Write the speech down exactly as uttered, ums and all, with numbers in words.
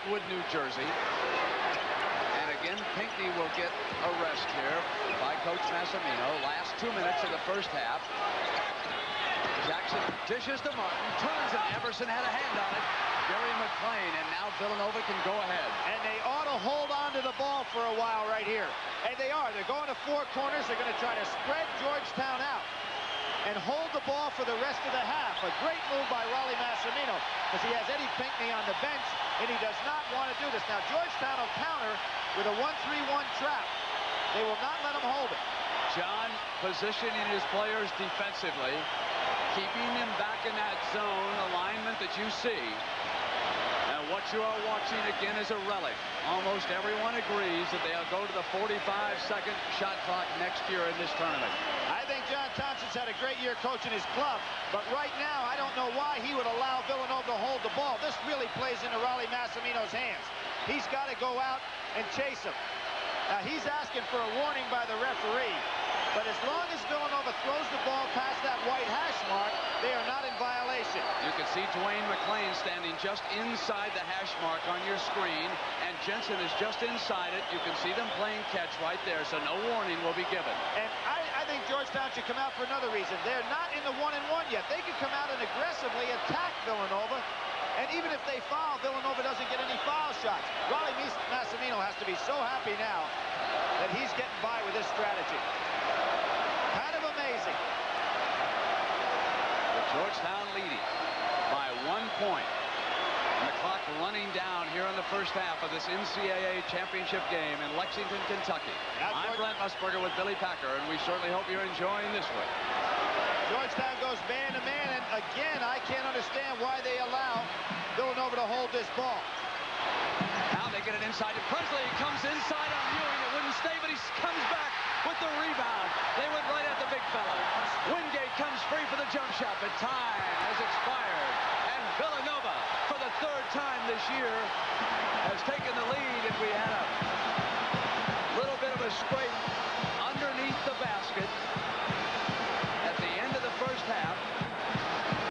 Lakewood, New Jersey. And again, Pinckney will get a rest here by Coach Massimino. Last two minutes of the first half. Jackson dishes to Martin, turns, and Everson had a hand on it. Gary McLean, and now Villanova can go ahead. And they ought to hold on to the ball for a while right here. And they are. They're going to four corners. They're going to try to spread Georgetown out and hold the ball for the rest of the half. A great move by Rollie Massimino, because he has Eddie Pinckney on the bench, and he does not want to do this. Now, Georgetown will counter with a one three one trap. They will not let him hold it. John positioning his players defensively, keeping them back in that zone alignment that you see. And what you are watching again is a relic. Almost everyone agrees that they'll go to the forty-five second shot clock next year in this tournament. I think John Thompson's had a great year coaching his club, but right now I don't know why he would allow Villanova to hold the ball. This really plays into Rollie Massimino's hands. He's got to go out and chase him. Now, he's asking for a warning by the referee, but as long as Villanova throws the ball past that white hash mark, they are not in violation. You can see Dwayne McLean standing just inside the hash mark on your screen, and Jensen is just inside it. You can see them playing catch right there, so no warning will be given. And I, I think Georgetown should come out for another reason. They're not in the one-and-one yet. They could come out and aggressively attack Villanova. And even if they foul, Villanova doesn't get any foul shots. Rollie Massimino has to be so happy now that he's getting by with this strategy. Kind of amazing. The Georgetown leading by one point. And the clock running down here in the first half of this N C double A championship game in Lexington, Kentucky. Now, I'm Brent Musburger with Billy Packer, and we certainly hope you're enjoying this one. Georgetown goes man-to-man, and again, I can't understand why they allow Villanova to hold this ball. Now they get it inside to Presley. He comes inside on Ewing. It wouldn't stay, but he comes back with the rebound. They went right at the big fella. Wingate comes free for the jump shot, but time has expired. And Villanova, for the third time this year, has taken the lead, and we had a little bit of a scrape